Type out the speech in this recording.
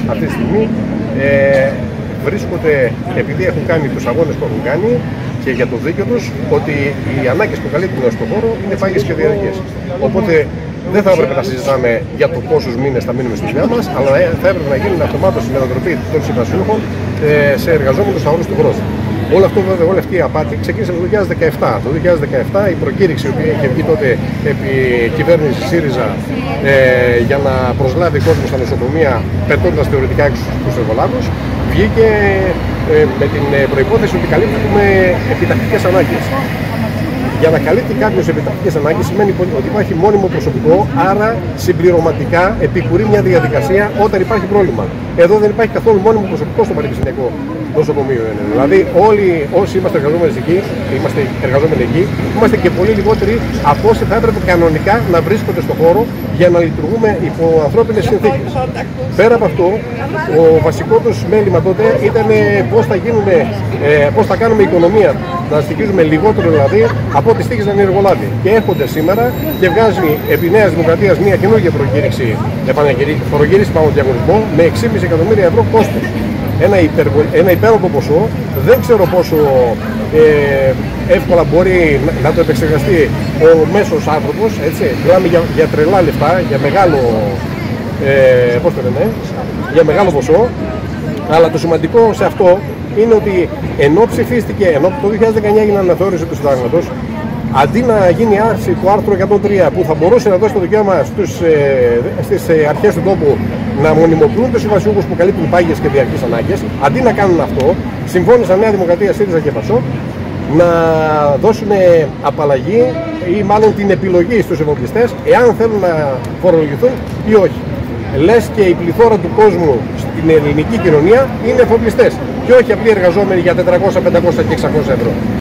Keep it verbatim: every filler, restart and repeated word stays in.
αυτή τη στιγμή ε, βρίσκονται, επειδή έχουν κάνει τους αγώνες που έχουν κάνει και για το δίκαιο τους, ότι οι ανάγκες που καλύπτουν στον χώρο είναι πάγιες και διαρκείς. Οπότε δεν θα έπρεπε να συζητάμε για το πόσους μήνες θα μείνουμε στη δουλειά μας, αλλά θα έπρεπε να γίνει αυτομάτως η μετατροπή των συμβασιούχων σε εργαζόμενους αγώνες του χρόνου. Όλο αυτό, βέβαια, όλη αυτή η απάτη ξεκίνησε το δύο χιλιάδες δεκαεπτά. Το δύο χιλιάδες δεκαεπτά η προκήρυξη, η οποία είχε βγει τότε επί κυβέρνηση ΣΥΡΙΖΑ ε, για να προσλάβει κόσμο στα νοσοκομεία, πετώντας θεωρητικά έξω τους εργολάβους, βγήκε ε, με την προϋπόθεση ότι καλύπτουμε επιτακτικές ανάγκες. Για να καλύπτει κάποιος επιτακτικές ανάγκες σημαίνει ότι υπάρχει μόνιμο προσωπικό, άρα συμπληρωματικά επικουρεί μια διαδικασία όταν υπάρχει πρόβλημα. Εδώ δεν υπάρχει καθόλου μόνιμο προσωπικό στο πανεπιστημιακό νοσοκομείο. Δηλαδή, όλοι όσοι είμαστε εργαζόμενοι εκεί, είμαστε εργαζόμενοι εκεί, είμαστε και πολύ λιγότεροι από όσοι θα έπρεπε κανονικά να βρίσκονται στον χώρο για να λειτουργούμε υπό ανθρώπινες συνθήκες. Πέρα από αυτό, ο βασικό τους μέλημα τότε ήταν πώς θα, γίνουμε, ε, πώς θα κάνουμε οικονομία, να στοιχίζουμε λιγότερο δηλαδή από ό,τι στοίχιζαν οι εργολάβοι. Και έρχονται σήμερα και βγάζει επί Νέας Δημοκρατίας μια καινούργια προκήρυξη, προκήρυξη πάνω διαγωνισμό με έξι κόμμα πέντε εκατομμύρια ευρώ κόστος. Ένα, υπεργο, ένα υπέροχο ποσό, δεν ξέρω πόσο ε, εύκολα μπορεί να, να το επεξεργαστεί ο μέσος άνθρωπος, έτσι. Μιλάμε για, για τρελά λεφτά, για μεγάλο, ε, πώς το λένε, για μεγάλο ποσό, αλλά το σημαντικό σε αυτό είναι ότι ενώ ψηφίστηκε, ενώ το δύο χιλιάδες δεκαεννιά έγινε αναθεώρηση του συντάγματος, αντί να γίνει άρση του άρθρου εκατόν τρία που θα μπορούσε να δώσει το δικαίωμα στους, ε, στις ε, αρχές του τόπου να μονιμοποιούν τους συμβασιούχους που καλύπτουν πάγιες και διαρκείς ανάγκες, αντί να κάνουν αυτό, συμφώνησαν Νέα Δημοκρατία, ΣΥΡΙΖΑ και ΠΑΣΟΚ να δώσουν απαλλαγή ή μάλλον την επιλογή στους εφοπλιστές εάν θέλουν να φορολογηθούν ή όχι. Λες και η πληθώρα του κόσμου στην ελληνική κοινωνία είναι εφοπλιστές και όχι απλοί εργαζόμενοι για τετρακόσια, πεντακόσια και εξακόσια ευρώ.